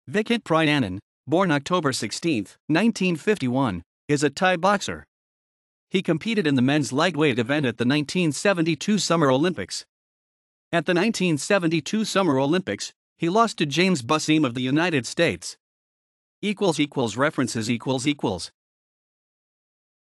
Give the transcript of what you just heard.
Vichit Praianan, born October 16, 1951, is a Thai boxer. He competed in the men's lightweight event at the 1972 Summer Olympics. At the 1972 Summer Olympics, he lost to James Busim of the United States. References